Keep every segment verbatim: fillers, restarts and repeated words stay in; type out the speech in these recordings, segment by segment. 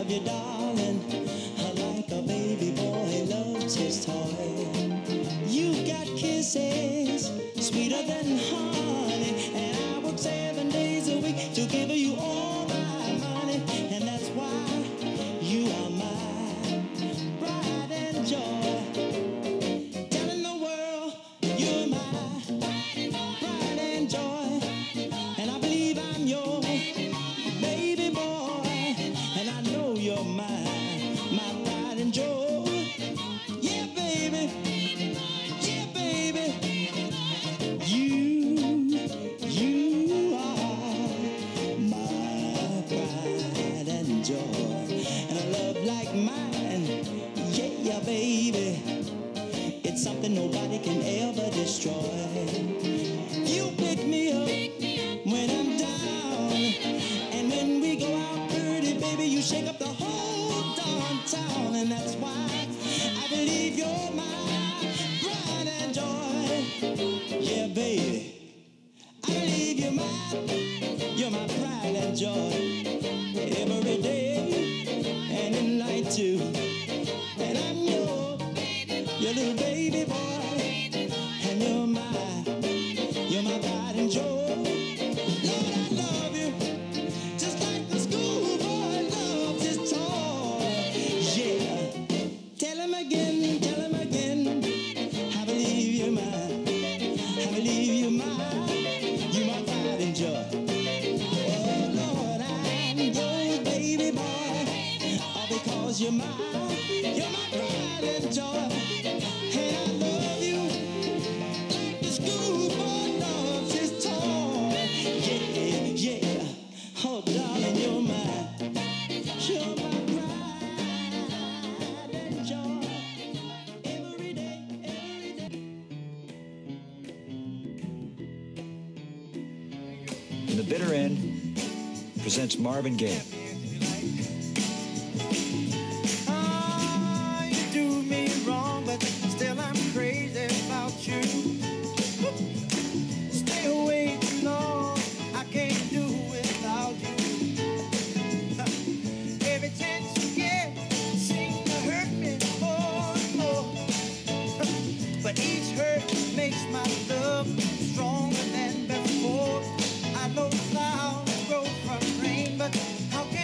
love you, darling, like a baby boy loves his toy. You've got kisses sweeter than honey, and I work seven days a week to give you all my money, and that's why you are my pride and joy. Telling the world you're my pride and joy, and I believe I'm your baby boy, and I know you're my my pride and joy. Yeah, baby. Yeah, baby. You, you are my pride and joy, and a love like mine, yeah, yeah, baby, it's something nobody can ever destroy. You pick me up when I'm down, and when we go out dirty, baby, you shake up the whole darn town, and that's why I believe you're my pride and joy. Yeah, baby, I believe you're my, you're my pride and joy, every day and at night too. And I'm your, your little baby boy, and you're my, you're my pride and joy. Lord, I love you, just like the schoolboy loves his toy. Yeah, tell him again, tell him again, I believe you're mine, I believe you're mine, you're my pride and joy. Oh Lord, I'm your baby boy, all because you're mine, you're my pride and joy. And I love you like the schoolboy loves his toy. Yeah, yeah, oh darling, you're mine, you're my pride and joy. Every day, every day. And The Bitter End presents Marvin Gaye. Ah, you do me wrong, but still I'm crazy about you. Stay away too long, I can't do without you. Every chance you get, seem to hurt me more and more. But each hurt makes my love stronger than before. I know clouds grow from rain, but how can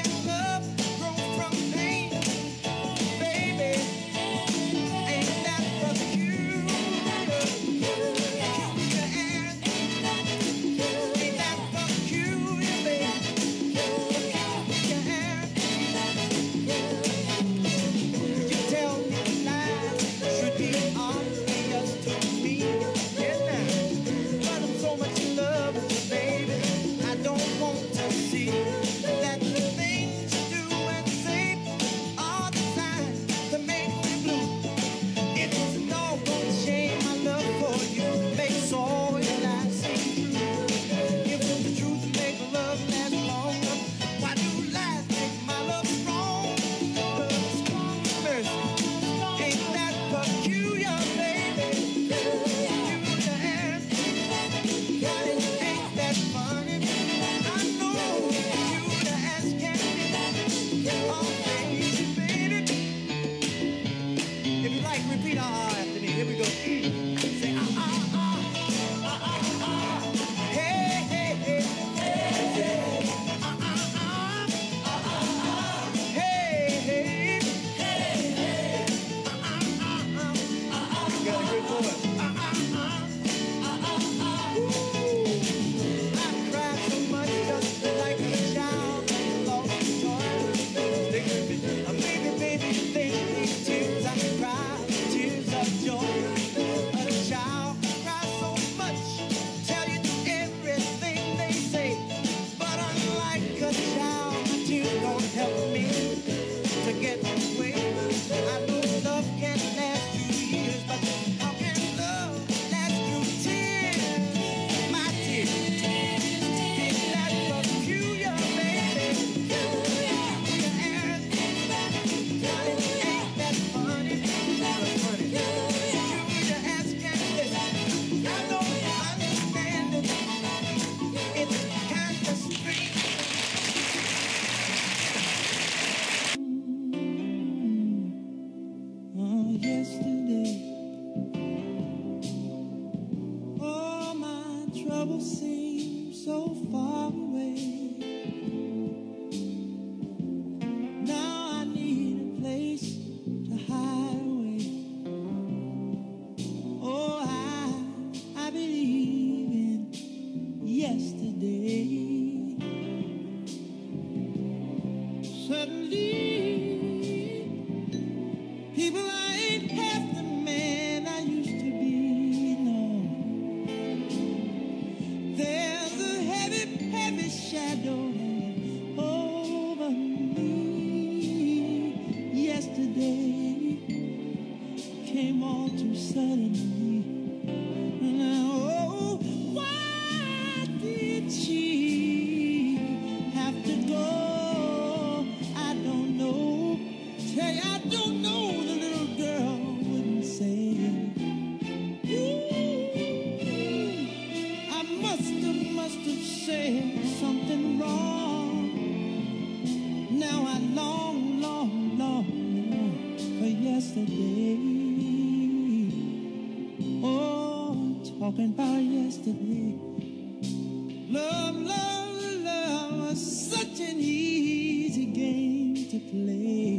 talking about yesterday. Love, love, love was such an easy game to play.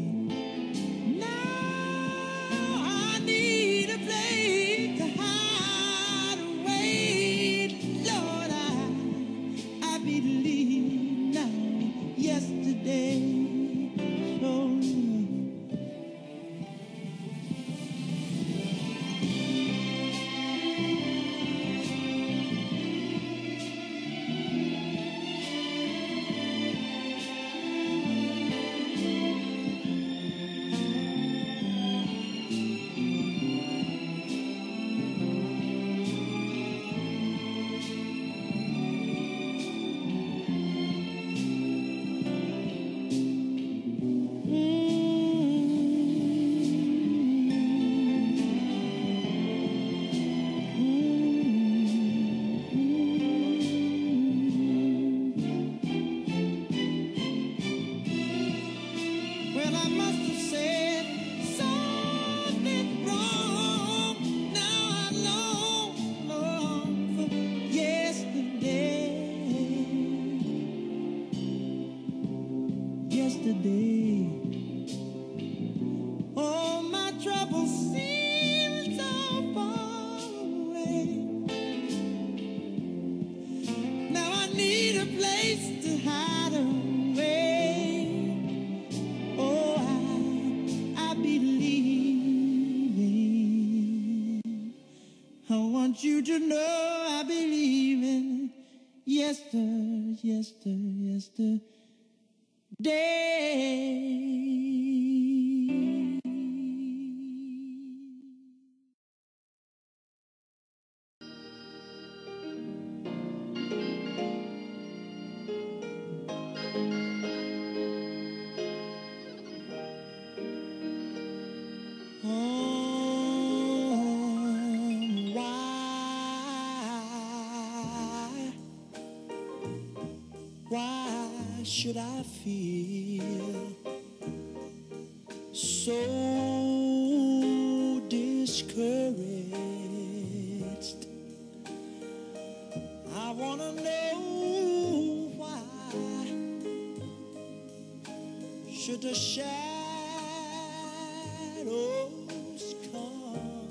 Now I need a place to hide away. Lord, I, I believe now yesterday. Oh, well, I must have said something wrong. Now I long, long for yesterday. Yesterday. All my troubles seem so far away. Now I need a place to hide away. Oh, I, I believe in. I want you to know I believe in yester, yester, yesterday. Um, why, why should I feel so discouraged? I wanna know why should the shadows come